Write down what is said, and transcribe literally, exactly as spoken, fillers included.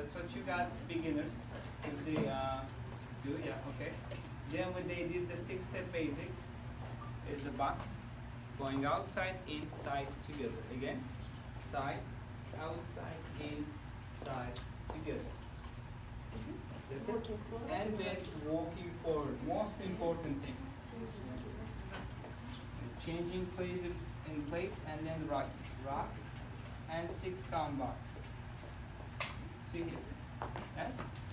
That's what you got beginners if they uh, do. Yeah, okay. Then when they did the six-step basic, is the box going outside, inside, together. Again, side, outside, inside, together. That's it. And then walking forward. Most important thing. Changing place in place and then rock, rock, and six count box. To here. Yes.